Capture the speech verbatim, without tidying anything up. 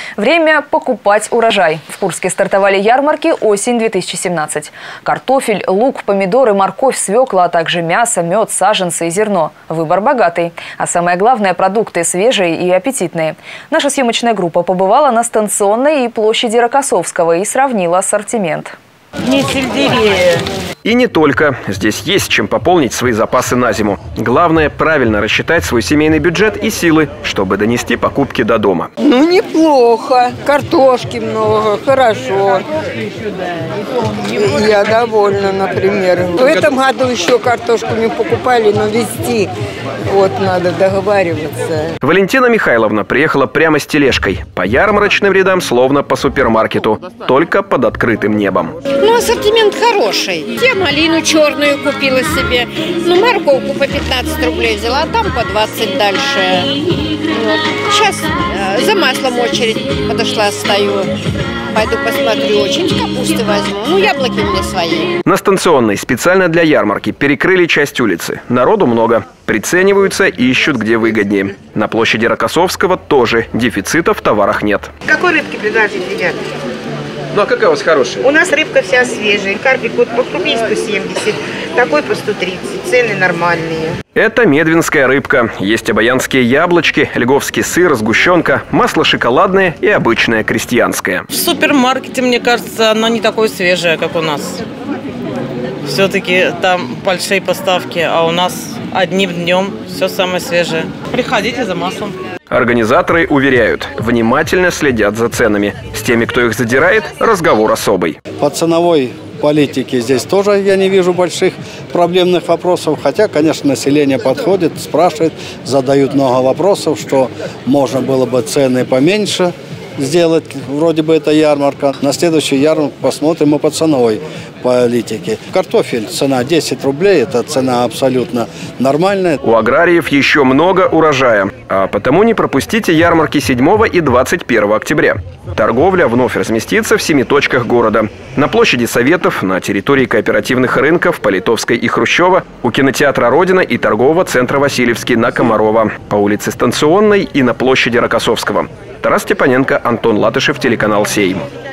Время покупать урожай. В Курске стартовали ярмарки «Осень две тысячи семнадцать». Картофель, лук, помидоры, морковь, свекла, а также мясо, мед, саженцы и зерно. Выбор богатый. А самое главное – продукты свежие и аппетитные. Наша съемочная группа побывала на станционной и площади Рокоссовского и сравнила ассортимент. Не сельдерея. И не только. Здесь есть чем пополнить свои запасы на зиму. Главное – правильно рассчитать свой семейный бюджет и силы, чтобы донести покупки до дома. Ну, неплохо. Картошки много, хорошо. Я довольна, например. В этом году еще картошку не покупали, но везти вот надо договариваться. Валентина Михайловна приехала прямо с тележкой. По ярмарочным рядам, словно по супермаркету. Только под открытым небом. Ну, ассортимент хороший. Я малину черную купила себе. Ну, морковку по пятнадцать рублей взяла, а там по двадцать дальше. Вот. Сейчас э, за маслом очередь подошла, стою. Пойду посмотрю, очень капусты возьму. Ну, яблоки у меня свои. На станционной специально для ярмарки перекрыли часть улицы. Народу много. Прицениваются и ищут, где выгоднее. На площади Рокоссовского тоже дефицита в товарах нет. Какой рыбки предложить, ребят? Ну а какая у вас хорошая? У нас рыбка вся свежая. Карпик вот покрупнее сто семьдесят, такой по сто тридцать. Цены нормальные. Это медвинская рыбка. Есть обаянские яблочки, льговский сыр, сгущенка, масло шоколадное и обычное крестьянское. В супермаркете, мне кажется, она не такое свежее, как у нас. Все-таки там большие поставки, а у нас одним днем все самое свежее. Приходите за маслом. Организаторы уверяют, внимательно следят за ценами. С теми, кто их задирает, разговор особый. По ценовой политике здесь тоже я не вижу больших проблемных вопросов. Хотя, конечно, население подходит, спрашивает, задают много вопросов, что можно было бы цены поменьше сделать. Вроде бы это ярмарка. На следующий ярмарку посмотрим и по ценовой политике. Картофель, цена десять рублей, это цена абсолютно нормальная. У аграриев еще много урожая, а потому не пропустите ярмарки седьмого и двадцать первого октября. Торговля вновь разместится в семи точках города. На площади Советов, на территории кооперативных рынков по Литовской и Хрущева, у кинотеатра «Родина» и торгового центра «Васильевский» на Комарова, по улице Станционной и на площади Рокоссовского. Тарас Степаненко, Антон Латышев, телеканал «Сейм».